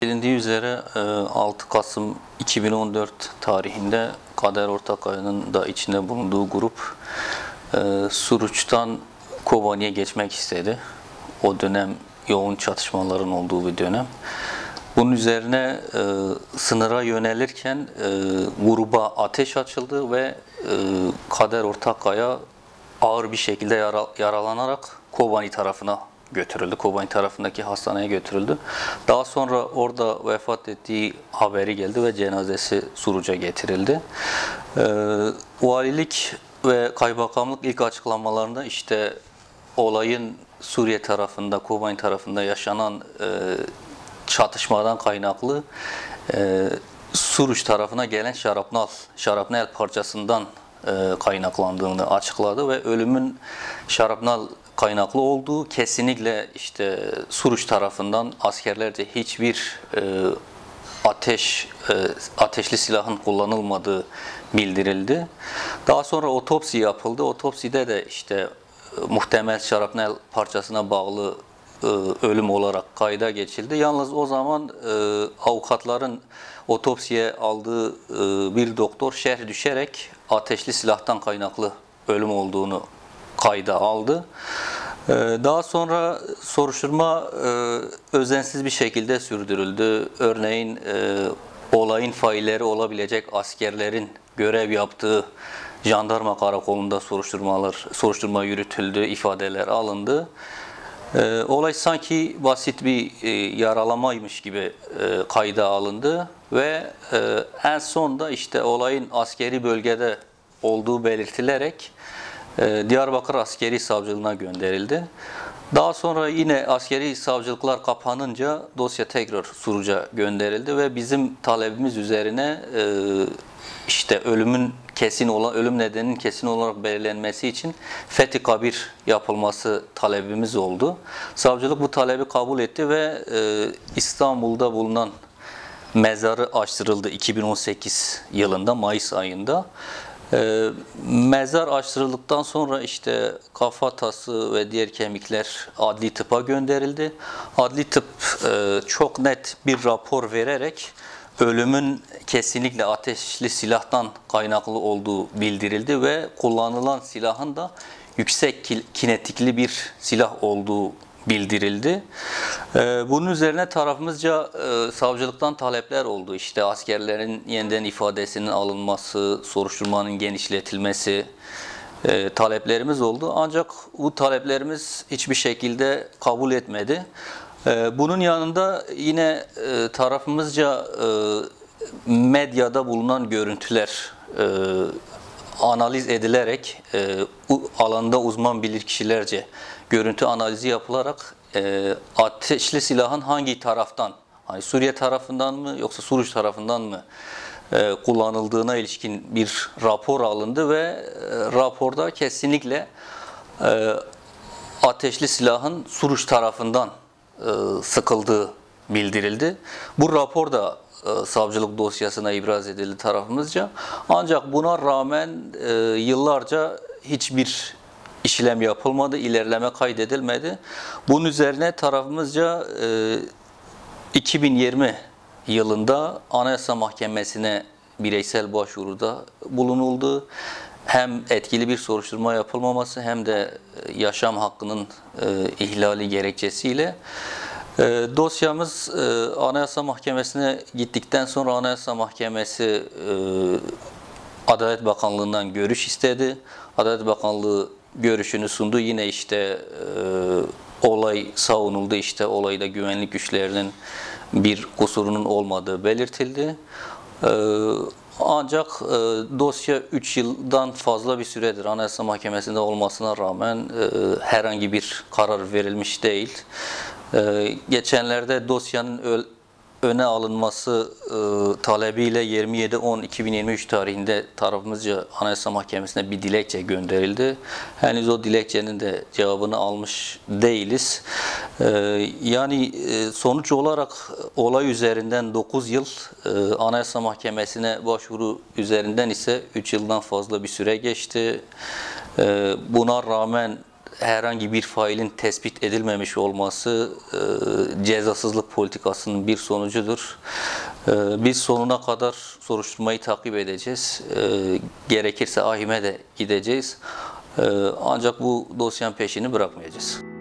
Bilindiği üzere 6 Kasım 2014 tarihinde Kader Ortakaya'nın da içinde bulunduğu grup Suruç'tan Kobani'ye geçmek istedi. O dönem yoğun çatışmaların olduğu bir dönem. Bunun üzerine sınıra yönelirken gruba ateş açıldı ve Kader Ortakaya ağır bir şekilde yaralanarak Kobani tarafına götürüldü. Kobani tarafındaki hastaneye götürüldü. Daha sonra orada vefat ettiği haberi geldi ve cenazesi Suruç'a getirildi. Valilik ve kaymakamlık ilk açıklamalarında işte olayın Suriye tarafında, Kobani tarafında yaşanan çatışmadan kaynaklı Suruç tarafına gelen şarapnel parçasından kaynaklandığını açıkladı ve ölümün şarapnel kaynaklı olduğu, kesinlikle işte Suruç tarafından askerlerce hiçbir ateşli silahın kullanılmadığı bildirildi. Daha sonra otopsi yapıldı. Otopside de işte muhtemel şarapnel parçasına bağlı ölüm olarak kayda geçildi. Yalnız o zaman avukatların otopsiye aldığı bir doktor şerh düşerek ateşli silahtan kaynaklı ölüm olduğunu kayda aldı. Daha sonra soruşturma özensiz bir şekilde sürdürüldü. Örneğin olayın failleri olabilecek askerlerin görev yaptığı jandarma karakolunda soruşturma yürütüldü, ifadeler alındı. Olay sanki basit bir yaralamaymış gibi kayda alındı ve en son da işte olayın askeri bölgede olduğu belirtilerek Diyarbakır Askeri Savcılığına gönderildi. Daha sonra yine askeri savcılıklar kapanınca dosya tekrar Suruç'a gönderildi ve bizim talebimiz üzerine işte ölüm nedeninin kesin olarak belirlenmesi için fethi kabir yapılması talebimiz oldu. Savcılık bu talebi kabul etti ve İstanbul'da bulunan mezarı açtırıldı 2018 yılında Mayıs ayında. Mezar açtırıldıktan sonra işte kafatası ve diğer kemikler adli tıpa gönderildi. Adli tıp çok net bir rapor vererek ölümün kesinlikle ateşli silahtan kaynaklı olduğu bildirildi ve kullanılan silahın da yüksek kinetikli bir silah olduğu bildirildi. Bunun üzerine tarafımızca savcılıktan talepler oldu. İşte askerlerin yeniden ifadesinin alınması, soruşturmanın genişletilmesi taleplerimiz oldu. Ancak bu taleplerimiz hiçbir şekilde kabul etmedi. Bunun yanında yine tarafımızca medyada bulunan görüntüler analiz edilerek alanda uzman bilirkişilerce görüntü analizi yapılarak ateşli silahın hangi taraftan, hani Suriye tarafından mı yoksa Suruç tarafından mı kullanıldığına ilişkin bir rapor alındı ve raporda kesinlikle ateşli silahın Suruç tarafından sıkıldığı bildirildi. Bu rapor da savcılık dosyasına ibraz edildi tarafımızca. Ancak buna rağmen yıllarca hiçbir işlem yapılmadı, ilerleme kaydedilmedi. Bunun üzerine tarafımızca 2020 yılında Anayasa Mahkemesi'ne bireysel başvuruda bulunuldu. Hem etkili bir soruşturma yapılmaması hem de yaşam hakkının ihlali gerekçesiyle dosyamız Anayasa Mahkemesi'ne gittikten sonra Anayasa Mahkemesi Adalet Bakanlığı'ndan görüş istedi. Adalet Bakanlığı görüşünü sundu. Yine işte olay savunuldu. İşte olayda güvenlik güçlerinin bir kusurunun olmadığı belirtildi. Ancak dosya 3 yıldan fazla bir süredir Anayasa Mahkemesi'nde olmasına rağmen herhangi bir karar verilmiş değil. Geçenlerde dosyanın öne alınması talebiyle 27.10.2023 tarihinde tarafımızca Anayasa Mahkemesi'ne bir dilekçe gönderildi. Henüz o dilekçenin de cevabını almış değiliz. Yani sonuç olarak olay üzerinden 9 yıl, Anayasa Mahkemesi'ne başvuru üzerinden ise 3 yıldan fazla bir süre geçti. Buna rağmen herhangi bir failin tespit edilmemiş olması cezasızlık politikasının bir sonucudur. Biz sonuna kadar soruşturmayı takip edeceğiz. Gerekirse ahime de gideceğiz. Ancak bu dosyanın peşini bırakmayacağız.